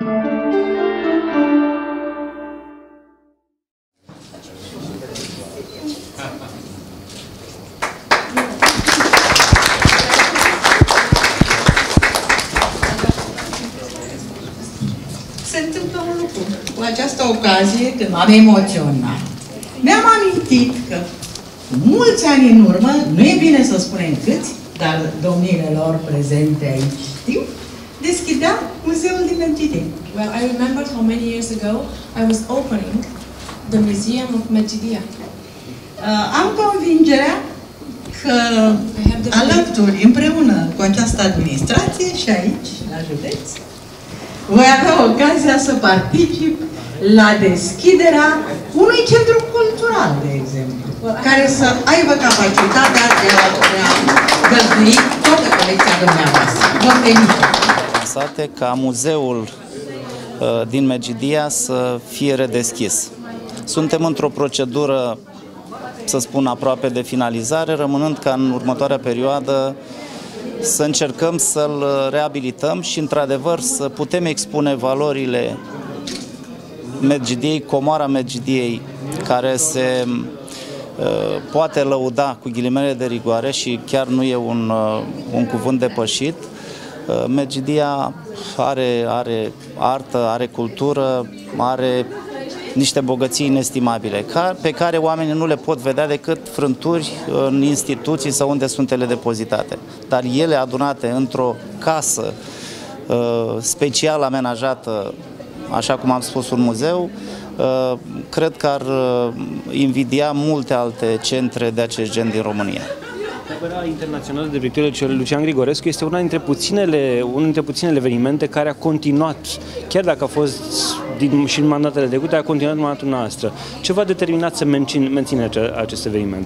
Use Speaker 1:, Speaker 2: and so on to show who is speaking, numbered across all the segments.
Speaker 1: Se întâmplă un lucru. Cu această ocazie, când m-am emoționat, mi-am amintit că mulți ani în urmă, nu e bine să spunem câți, dar domniile lor prezente aici știu, deschidea muzeul din Medgidia.
Speaker 2: Well, I remembered how many years ago I was opening the Museum of Medgidia.
Speaker 1: Am convingerea că alături, împreună cu această administrație și aici, la județ, voi avea ocazia să particip la deschiderea unui centru cultural, de exemplu, care să aibă capacitatea de a găzdui toată colecția dumneavoastră. Vă felicit!
Speaker 3: Ca muzeul din Medgidia să fie redeschis. Suntem într-o procedură, să spun, aproape de finalizare, rămânând ca în următoarea perioadă să încercăm să-l reabilităm și, într-adevăr, să putem expune valorile Medgidiei, comoara Medgidiei, care se poate lăuda cu ghilimele de rigoare și chiar nu e un cuvânt depășit. Medgidia are artă, are cultură, are niște bogății inestimabile, pe care oamenii nu le pot vedea decât frânturi în instituții sau unde sunt ele depozitate. Dar ele adunate într-o casă special amenajată, așa cum am spus, un muzeu, cred că ar invidia multe alte centre de acest gen din România.
Speaker 4: Tabăra internațională de pictură Lucian Grigorescu este unul dintre puținele evenimente care a continuat, chiar dacă a fost și în mandatele trecute, a continuat în mandatul noastră. Ce v-a determinat să menține acest eveniment?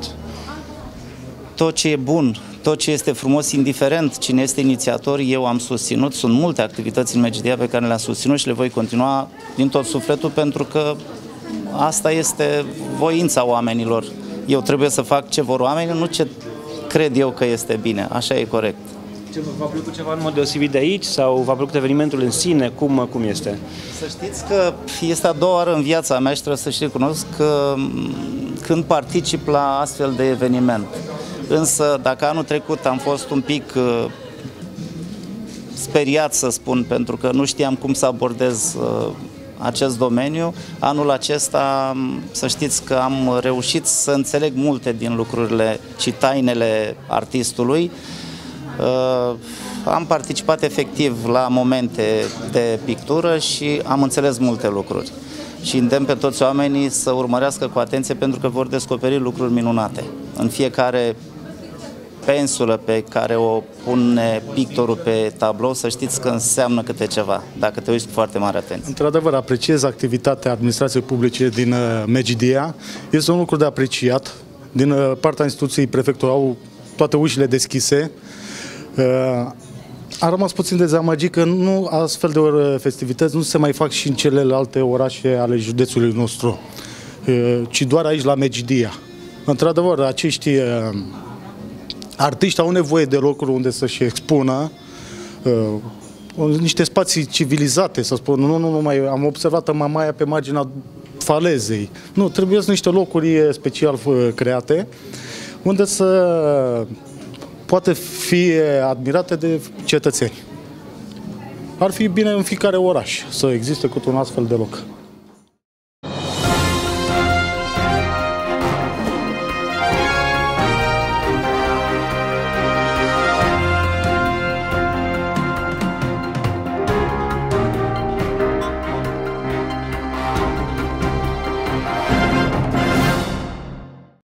Speaker 3: Tot ce e bun, tot ce este frumos, indiferent cine este inițiator, eu am susținut. Sunt multe activități în Medgidia pe care le-am susținut și le voi continua din tot sufletul, pentru că asta este voința oamenilor. Eu trebuie să fac ce vor oamenii, nu ce cred eu că este bine. Așa e corect.
Speaker 4: V-a plăcut ceva în mod deosebit de aici sau v-a plăcut evenimentul în sine? Cum este?
Speaker 3: Să știți că este a doua oară în viața mea și trebuie să și recunosc că când particip la astfel de eveniment. Însă, dacă anul trecut am fost un pic speriat, să spun, pentru că nu știam cum să abordez acest domeniu, anul acesta, să știți că am reușit să înțeleg multe din lucrurile și tainele artistului. Am participat efectiv la momente de pictură și am înțeles multe lucruri. Și îndemn pe toți oamenii să urmărească cu atenție, pentru că vor descoperi lucruri minunate. În fiecare pensulă pe care o pune pictorul pe tablou, să știți că înseamnă câte ceva, dacă te uiți cu foarte mare atenție.
Speaker 5: Într-adevăr, apreciez activitatea administrației publice din Medgidia. Este un lucru de apreciat. Din partea instituției prefectului au toate ușile deschise. Am rămas puțin dezamăgit că astfel de festivități nu se mai fac și în celelalte orașe ale județului nostru, ci doar aici la Medgidia. Într-adevăr, acești artiști au nevoie de locuri unde să-și expună, niște spații civilizate, să spun. Nu mai am observat în Mamaia pe marginea falezei. Nu, trebuie să niște locuri special create, unde să poate fi admirate de cetățeni. Ar fi bine în fiecare oraș să existe câte un astfel de loc.